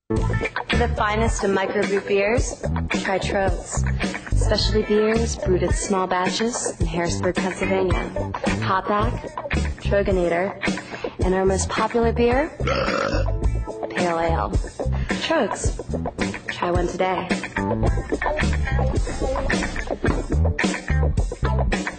For the finest of microbrew beers, try Trogs. Specialty beers brewed in small batches in Harrisburg, Pennsylvania. Hopback, Troganator, and our most popular beer, Pale Ale. Trogs. Try one today.